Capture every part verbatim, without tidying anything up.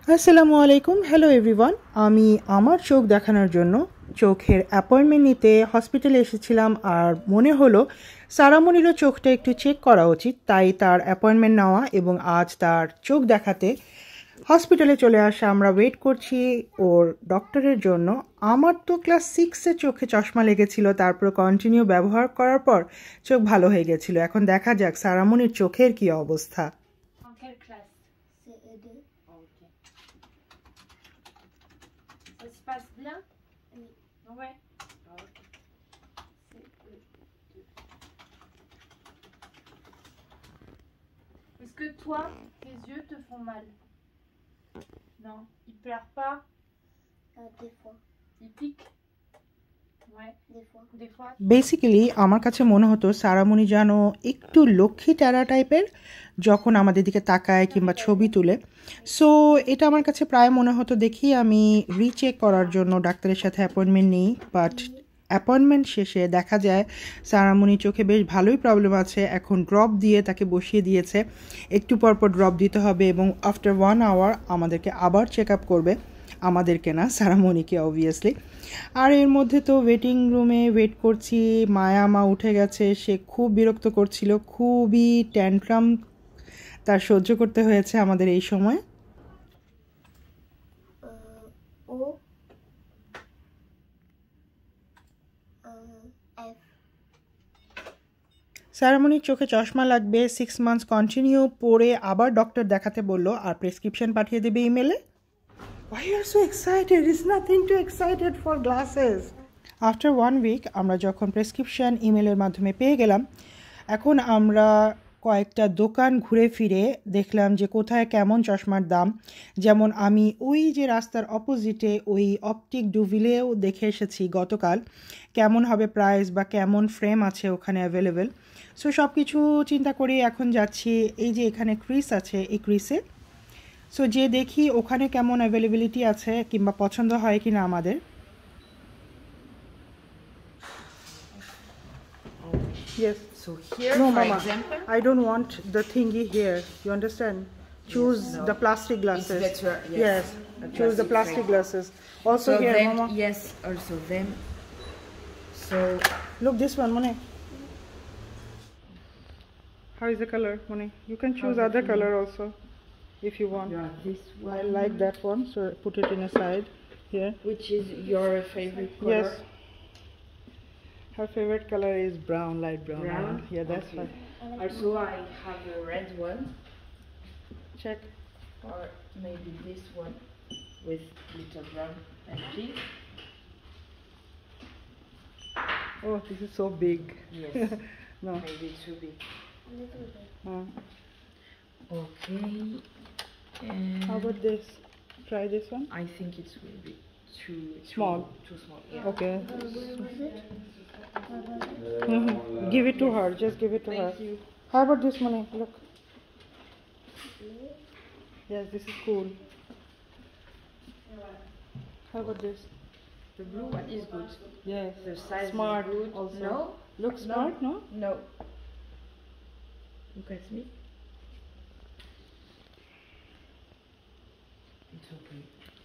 আসসালামু আলাইকুম। Hello everyone. আমি আমার চোখ দেখানোর জন্য চোখের অ্যাপয়েন্টমেন্ট নিতে হসপিটালে এসেছিলাম, আর মনে হলো সারামণিরও চোখটা একটু চেক করা উচিত, তাই তার অ্যাপয়েন্টমেন্ট নেওয়া এবং আজ তার চোখ দেখাতে হসপিটালে চলে আসা। আমরা ওয়েট করছি ওর ডক্টরের জন্য। আমার তো ক্লাস সিক্সে চোখে চশমা লেগেছিল, তারপর কন্টিনিউ ব্যবহার করার পর চোখ ভালো হয়ে গেছিলো। এখন দেখা যাক সারামণির চোখের কী অবস্থা। Ça se passe bien? Oui. Ouais. Ok. C'est E deux. Est-ce que toi, tes yeux te font mal? Non. Ils pleurent pas? Euh, des fois. Ils piquent? Ouais. Des fois. Des fois. Basically আমার কাছে মনে হতো সারামণি যেন একটু লক্ষ্মী টেরা টাইপের যখন আমাদের দিকে তাকায় কিংবা ছবি তুলে। সো এটা আমার কাছে প্রায় মনে হতো। দেখি আমি রিচেক করার জন্য ডাক্তারের সাথে অ্যাপয়েন্টমেন্ট নিই, বাট অ্যাপয়েন্টমেন্ট শেষে দেখা যায় সারামণির চোখে বেশ ভালোই প্রবলেম আছে। এখন ড্রপ দিয়ে তাকে বসিয়ে দিয়েছে, একটু পর পর ড্রপ দিতে হবে এবং আফটার ওয়ান আওয়ার আমাদেরকে আবার চেক আপ করবে। আমাদেরকে না, সারামণিকে অবভিয়াসলি। আর এর মধ্যে তো ওয়েটিং রুমে ওয়েট করছি। মায়া মা উঠে গেছে, সে খুব বিরক্ত করছিল, খুবই ট্যান্ট্রাম তার সহ্য করতে হয়েছে আমাদের এই সময়। ও এফ। সারামণির চোখে চশমা লাগবে, সিক্স মান্থস কন্টিনিউ পরে আবার ডক্টর দেখাতে বললো, আর প্রেসক্রিপশন পাঠিয়ে দেবে ইমেলে। Why you are so excited? It's nothing too excited for glasses. After one week আমরা যখন প্রেসক্রিপশন ইমেলের মাধ্যমে পেয়ে গেলাম, এখন আমরা কয়েকটা দোকান ঘুরে ফিরে দেখলাম যে কোথায় কেমন চশমার দাম। যেমন আমি ওই যে রাস্তার অপোজিটে ওই অপটিক ডুভিলেও দেখে এসেছি গতকাল কেমন হবে প্রাইস বা কেমন ফ্রেম আছে ওখানে অ্যাভেলেবেল। সো সব কিছু চিন্তা করে এখন যাচ্ছি এই যে এখানে ক্রিস আছে, এই ক্রিসে। সো যে দেখি ওখানে কেমন অ্যাভেলেবিলিটি আছে কিংবা পছন্দ হয় কি না আমাদের। Yes. So here, No, for Mama. example, I don't want the thingy here. You understand? Choose Yes, no. the plastic glasses. It's better, yes. Yes. A Choose the plastic plastic frame. glasses. Also so here, them, Mama. yes, also them. So Look, this one, Mone. How is the color, Mone? You can choose How's other it color also, if you want. yeah, this one. I like that one, so put it in a side here. Which is your favorite color? Yes. Her favorite color is brown, light brown. Brown? Yeah, that's Okay. fine. Also, I have a red one, Check. or maybe this one with little brown and pink. Oh, this is so big. Yes. No. Maybe too big. A little bit. Uh, Okay. And how about this? Try this one. I think it will be too too Small. Too small. Yeah. Okay. Uh, where was it? Mhm. Give it to her. Just give it to her. Thank you. How about this money? Look. Yes, this is cool. How about this? The blue one is good. Yes. The size Smart is good. also. No. Looks No. smart, no? No. Look at me. It's okay.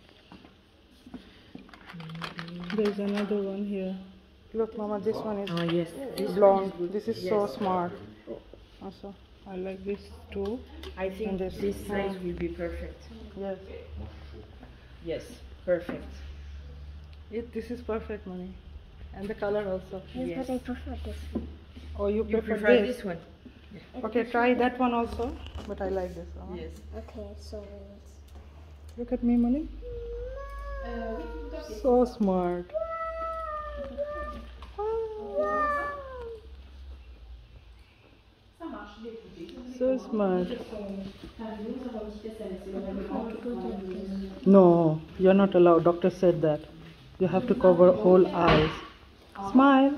Maybe. There's another one here. Look, Mama, this one is Oh yes. This blonde. one is good. This is yes. so smart. Also, I like this too. I think And this, this- size uh, will be perfect. Yes. Yes. Perfect. It, this is perfect, money. And the color also. Yes, Yes. but I prefer this one. Oh, you, You prefer, prefer this? this one? I Okay, prefer try this that one also. But I like this one. Yes. Okay, so let's. Look at me, money. So smart. So smart. No, you're not allowed. Doctor said that. You have to cover whole eyes. Smile.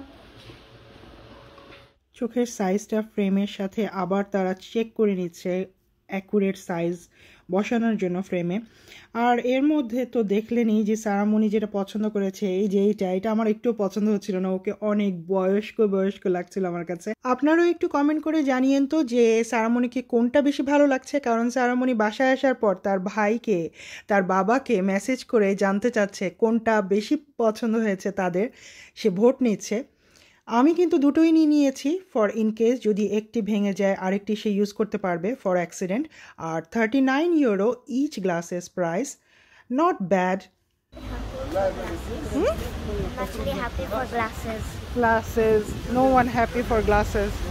চোখের সাইজটা ফ্রেমের সাথে আবার তারা check করে নিচ্ছে accurate size বসানোর জন্য ফ্রেমে। আর এর মধ্যে তো দেখলেনই যে সারামণি যেটা পছন্দ করেছে, এই যে এইটা এটা আমার একটু পছন্দ হচ্ছিল না, ওকে অনেক বয়স্ক বয়স্ক লাগছিল আমার কাছে। আপনারাও একটু কমেন্ট করে জানিয়েন তো যে সারামণিকে কোনটা বেশি ভালো লাগছে, কারণ সারামণি বাসায় আসার পর তার ভাইকে তার বাবাকে মেসেজ করে জানতে চাচ্ছে কোনটা বেশি পছন্দ হয়েছে তাদের, সে ভোট নিচ্ছে। আমি কিন্তু দুটোই নিয়ে নিয়েছি ফর ইন কেস যদি একটি ভেঙে যায় আরেকটি সে ইউজ করতে পারবে ফর অ্যাক্সিডেন্ট। আর thirty nine euro each glasses price, not bad. I'm actually happy for glasses. Glasses, no one happy for glasses.